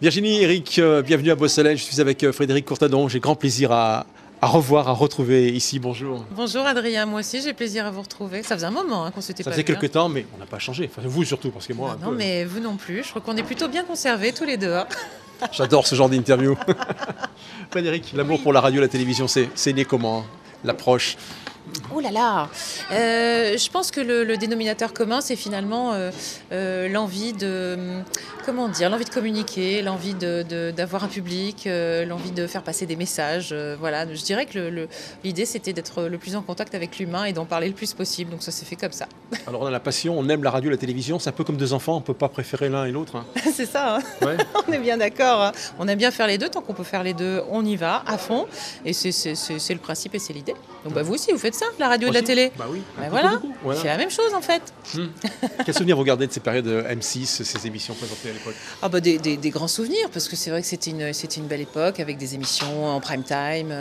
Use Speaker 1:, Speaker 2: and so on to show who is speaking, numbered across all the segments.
Speaker 1: Virginie, Eric, bienvenue à Brossolène. Je suis avec Frédéric Courtadon. J'ai grand plaisir à revoir, à retrouver ici. Bonjour.
Speaker 2: Bonjour Adrien, moi aussi j'ai plaisir à vous retrouver. Ça faisait un moment qu'on s'était pas vu.
Speaker 1: Ça faisait quelques temps, mais on n'a pas changé. Enfin, vous surtout, parce que moi.
Speaker 2: Non, mais vous non plus. Je crois qu'on est plutôt bien conservés tous les deux.
Speaker 1: J'adore ce genre d'interview. Frédéric, l'amour pour la radio et la télévision, c'est né comment? L'approche?
Speaker 2: Oh là là je pense que le dénominateur commun, c'est finalement l'envie de, l'envie de communiquer, l'envie d'avoir un public, l'envie de faire passer des messages. Voilà, je dirais que l'idée, c'était d'être le plus en contact avec l'humain et d'en parler le plus possible. Donc ça s'est fait comme ça.
Speaker 1: Alors on a la passion, on aime la radio et la télévision. C'est un peu comme deux enfants, on ne peut pas préférer l'un et l'autre. Hein.
Speaker 2: C'est ça, hein.
Speaker 1: Ouais.
Speaker 2: On est bien d'accord. Hein. On aime bien faire les deux. Tant qu'on peut faire les deux, on y va à fond. Et c'est le principe et c'est l'idée. Donc vous aussi, vous faites ça, la radio et la télé.
Speaker 1: Bah oui.
Speaker 2: Voilà.
Speaker 1: Voilà.
Speaker 2: C'est la même chose en fait.
Speaker 1: Quel souvenir vous gardez de ces périodes M6, ces émissions présentées à l'époque?
Speaker 2: Des grands souvenirs, parce que c'est vrai que c'était une belle époque avec des émissions en prime time.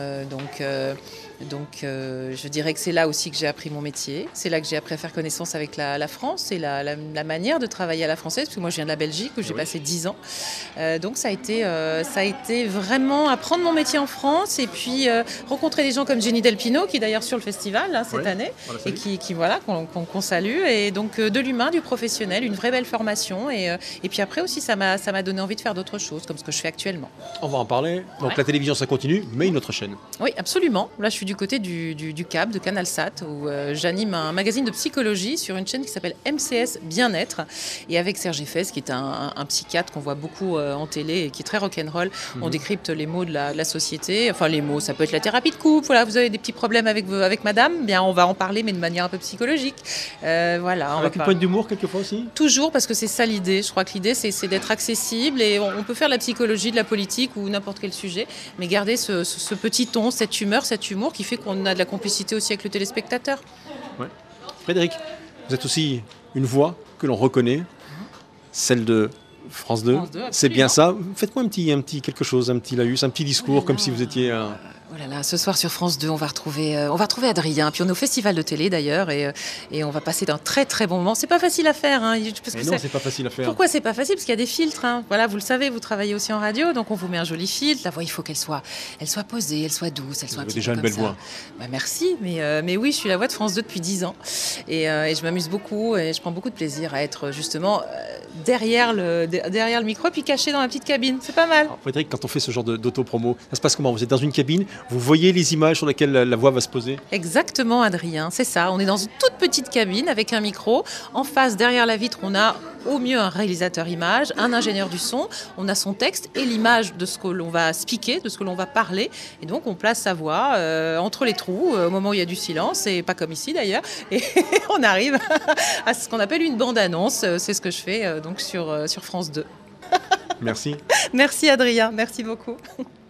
Speaker 2: Je dirais que c'est là aussi que j'ai appris mon métier. C'est là que j'ai appris à faire connaissance avec la France et la manière de travailler à la française, parce que moi je viens de la Belgique où j'ai passé 10 ans. Donc ça a été vraiment apprendre mon métier en France et puis rencontrer des gens comme Jenny Delpino, qui est d'ailleurs sur le festival là, cette année, et qu'on salue. Et donc de l'humain, du professionnel, une vraie belle formation. Et puis après aussi, ça m'a donné envie de faire d'autres choses, comme ce que je fais actuellement.
Speaker 1: On va en parler. Donc la télévision, ça continue, mais une autre chaîne.
Speaker 2: Oui, absolument. Là, je suis du côté du CAB, de CanalSat, où j'anime un magazine de psychologie sur une chaîne qui s'appelle MCS Bien-être. Et avec Serge Effès, qui est un psychiatre qu'on voit beaucoup en télé et qui est très rock'n'roll, on décrypte les mots de la société. Enfin, les mots, ça peut être la thérapie de couple. Voilà, vous avez des petits problèmes avec madame, bien, on va en parler, mais de manière un peu psychologique. Voilà,
Speaker 1: avec une pointe d'humour, quelquefois aussi?
Speaker 2: Toujours, parce que c'est ça l'idée. Je crois que l'idée, c'est d'être accessible. Et on peut faire de la psychologie, de la politique ou n'importe quel sujet, mais garder ce petit ton, cette humeur, cet humour qui fait qu'on a de la complicité aussi avec le téléspectateur.
Speaker 1: Ouais. Frédéric, vous êtes aussi une voix que l'on reconnaît, celle de France 2. C'est bien ça. Faites-moi un petit quelque chose, un petit laïus, un petit discours, comme si vous étiez...
Speaker 2: Oh là là, ce soir sur France 2, on va retrouver Adrien. Puis on est au festival de télé d'ailleurs et on va passer d'un très très bon moment. C'est pas facile à faire. Hein,
Speaker 1: c'est pas facile à faire.
Speaker 2: Pourquoi c'est pas facile? Parce qu'il y a des filtres. Hein. Voilà, vous le savez, vous travaillez aussi en radio, donc on vous met un joli filtre. La voix, il faut qu'elle soit posée, elle soit douce, elle soit.
Speaker 1: Vous avez déjà une belle voix.
Speaker 2: Bah, merci, mais oui, je suis la voix de France 2 depuis 10 ans et je m'amuse beaucoup et je prends beaucoup de plaisir à être justement derrière le micro puis caché dans la petite cabine. C'est pas mal.
Speaker 1: Alors, Frédéric, quand on fait ce genre d'auto-promo, ça se passe comment? Vous êtes dans une cabine, vous voyez les images sur lesquelles la voix va se poser?
Speaker 2: Exactement, Adrien, c'est ça. On est dans une toute petite cabine avec un micro. En face, derrière la vitre, on a au mieux un réalisateur image, un ingénieur du son. On a son texte et l'image de ce que l'on va speaker, de ce que l'on va parler. Et donc, on place sa voix entre les trous au moment où il y a du silence, et pas comme ici d'ailleurs. Et on arrive à ce qu'on appelle une bande-annonce. C'est ce que je fais donc sur France 2.
Speaker 1: Merci.
Speaker 2: Merci Adrien, merci beaucoup.